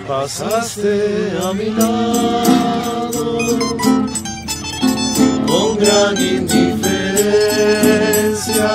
pasaste a mi lado con gran indiferencia.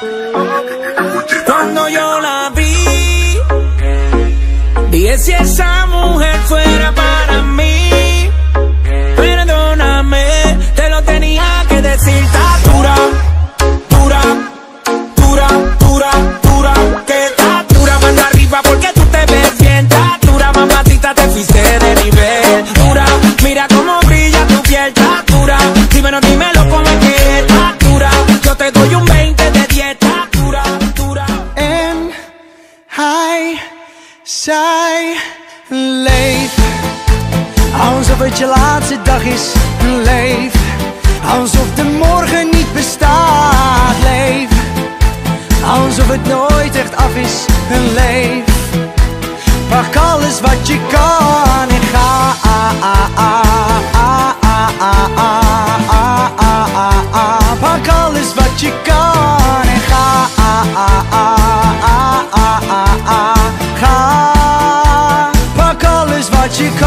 Cuando yo la vi, dije si esa mujer fuera para mí, perdóname, te lo tenía que decir. Está dura, dura, dura, dura, dura, que está dura, mano arriba porque tú te ves bien. Está dura, mamacita, te fuiste de nivel. Dura, mira cómo brilla tu piel. Está dura, dímelo, dímelo cómo es que está dura. Yo te doy un 20 de 10. Está dura, dura. En hij, zij leeft alsof het je laatste dag is. Leef alsof de morgen niet bestaat. Leef alsof het nooit echt af is. Leef, pak alles wat je kan en ga. Pak alles wat je kan en ga. Ga, pak alles wat je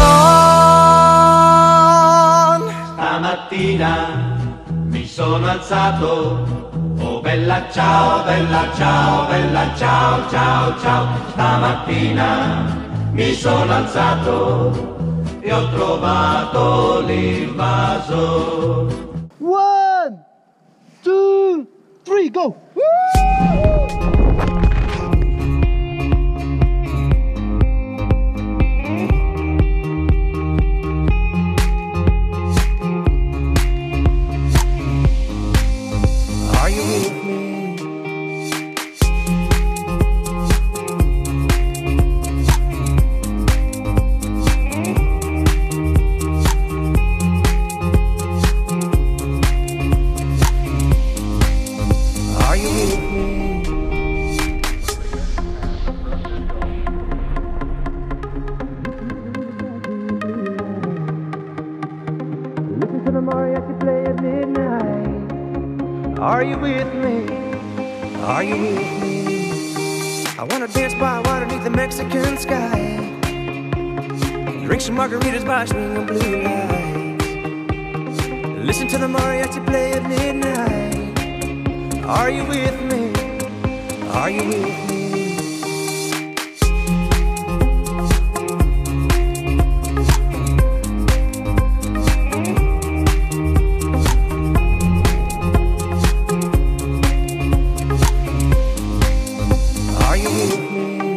kan. Stamattina mi sono alzato, oh bella ciao, bella ciao, bella ciao, ciao, ciao. Stamattina mi sono alzato e ho trovato l'invaso. 1, 2, 3, go! Are you with me? Are you with me? Listen to the mariachi play at midnight. Are you with me? Are you with me? I wanna dance by water beneath the Mexican sky. Drink some margaritas by swinging blue lights. Listen to the mariachi play at midnight. Are you with me? Are you with me? Are you with me?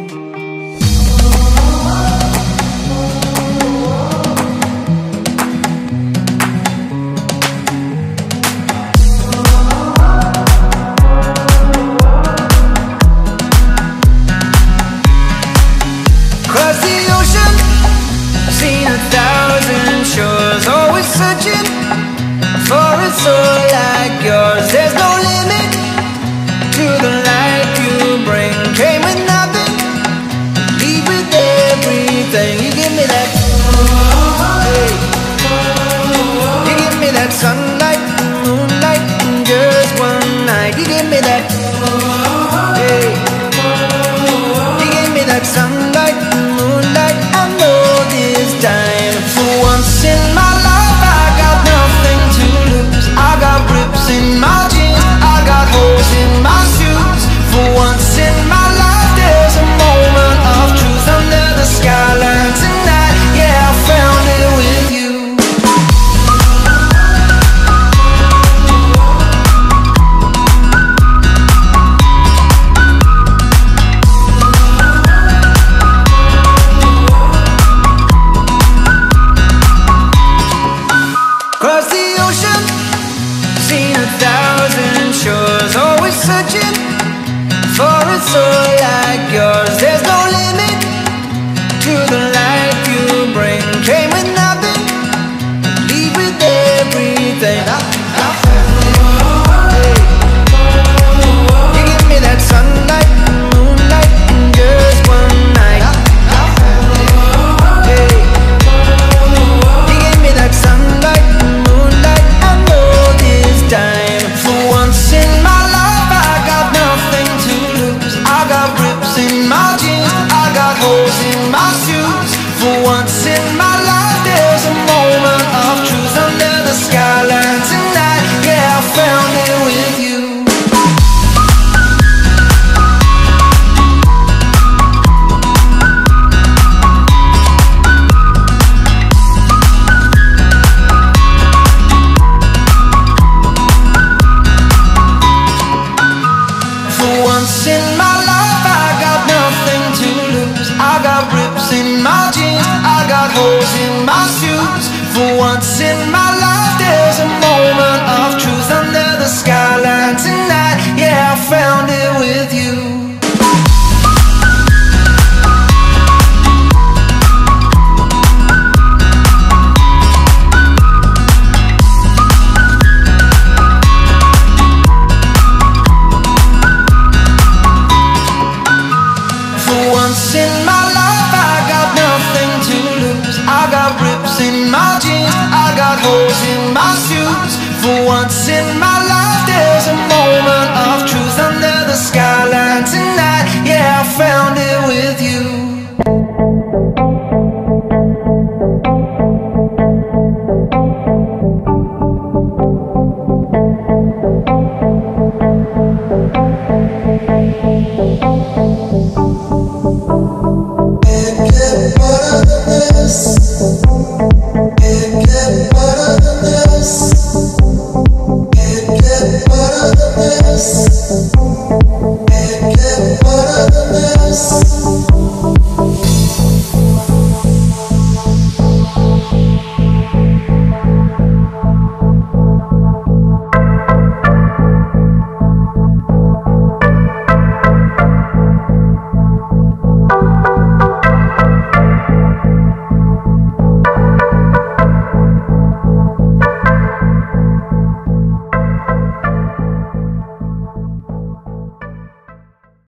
Cross the ocean, seen 1,000 shores, always searching for a soul like yours. There's no limit to the light you bring. Came with nothing, leave with everything. You give me that, hey. You give me that sunlight, moonlight, in just one night. You give me that, hey. You give me that sunlight, moonlight, I know this time. For once in my life I got nothing to lose. I got rips in my jeans, I got holes in my shoes. For once in my life there's a moment of truth under the skyline tonight. Yeah, I found it with you. Cross the ocean, seen 1,000 shores, always searching for a soul like yours. There's no limit to the life you bring. Came with nothing, leave with everything. Hey. You give me that sunlight, moonlight, in just one night. Hey. You give me that sunlight, moonlight, I know this time. For once in my life I got nothing to lose. I got rips in my jeans, I got holes in my shoes. For once in my life there's a moment of truth under the skyline tonight. Yeah, I found it with you. Once in my life I got nothing to lose. I got rips in my jeans, I got holes in my shoes. For once in my life there's a moment of truth under the skyline tonight. Yeah, I found it with you. Once in my life I got nothing to lose. I got rips in my jeans, I got holes in my shoes. For once in my life there's a moment of truth under the skyline tonight. Yeah, I found it with you. Can't get more of this.